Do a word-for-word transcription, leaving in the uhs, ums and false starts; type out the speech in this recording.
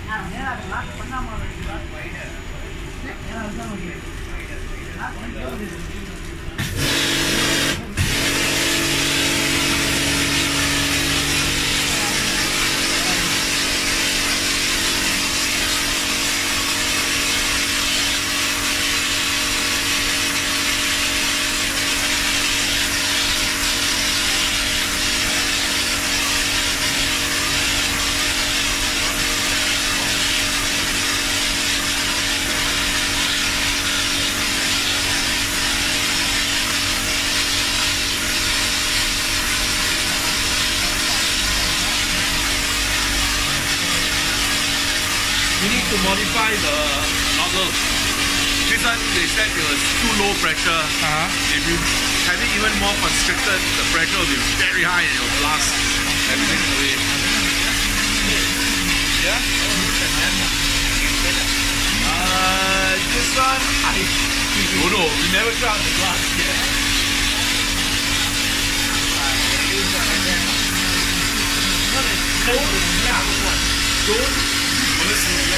We need to modify the nozzle. This one, they said it was too low pressure. Uh-huh. If you have it even more constricted, the pressure will be very high and it will blast everything away. Yeah? Uh, this one, I don't know. We never tried the glass yet. Don't, yeah, don't.